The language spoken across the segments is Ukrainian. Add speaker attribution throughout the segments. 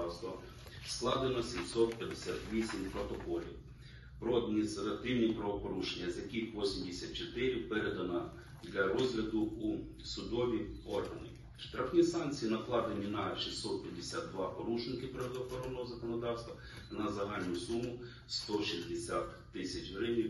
Speaker 1: законодавства складено 758 протоколів про адміністративні правопорушення, з яких 84 передано для розгляду у судові органи. Штрафні санкції накладені на 652 порушники природоохоронного законодавства на загальну суму 160 тисяч гривень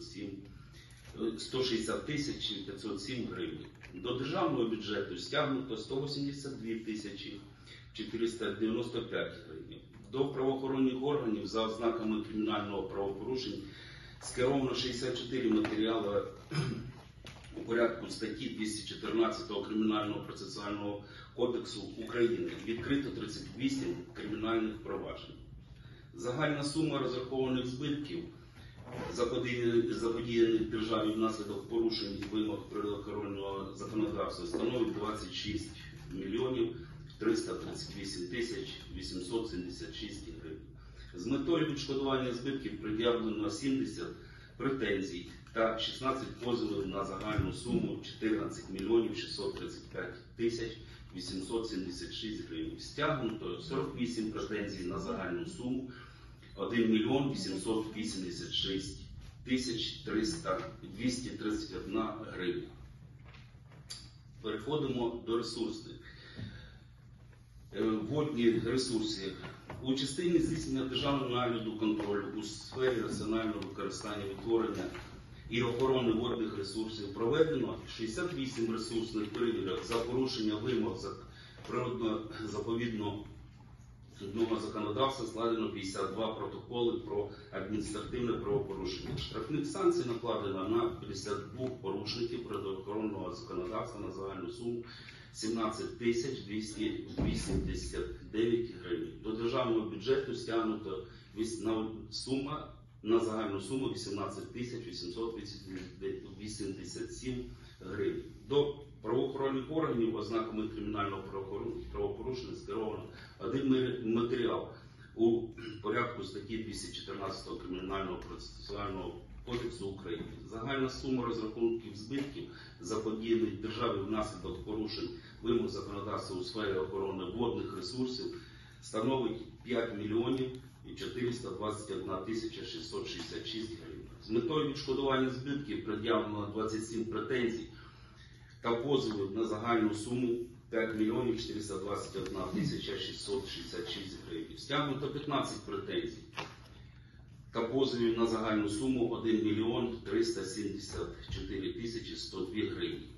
Speaker 1: 507 гривень. До державного бюджету стягнуто 182 тисячі 495 гривень. До правоохоронних органів за ознаками кримінального правопорушень скеровано 64 матеріали у порядку статті 214 Кримінального процесуального кодексу України. Відкрито 38 кримінальних проваджень. Загальна сума розрахованих збитків, заподіяних державі внаслідок порушень вимог природоохоронного законодавства, становить 26 мільйонів 338 тисяч 876 гривень. З метою відшкодування збитків пред'явлено 70 претензій та 16 позовів на загальну суму 14 мільйонів 635 тисяч 876 гривень. Стягнуто 48 претензій на загальну суму 1 мільйон 886 тисяч 231 гривень. Переходимо до ресурсів. Водні ресурси. У частині здійснення державного нагляду контролю у сфері раціонального використання, відтворення і охорони водних ресурсів проведено 68 ресурсних перевірок за порушення вимог природно-заповідного законодавства, складено 52 протоколи про адміністративне правопорушення. Штрафних санкцій накладено на 52 порушників природоохоронного законодавства на загальну суму 17 тисяч 289 гривень. До державного бюджету стягнуто на загальну суму 18 тисяч 887 гривень. До правоохоронних органів ознаками кримінального правопорушення скеровано один матеріал у порядку статті 214 Кримінального процесуального кодексу України. Загальна сума розрахунків збитків, заподіяних державі внаслідок порушень вимог законодавства у сфері охорони водних ресурсів, становить 5 мільйонів 421 тисяча 666 гривень. З метою відшкодування збитків пред'явлено 27 претензій та позовів на загальну суму 5 мільйонів 421 тисяча 666 гривень. Стягнуто 15 претензій та позовів на загальну суму 1 мільйон 374 тисячі 102 гривень.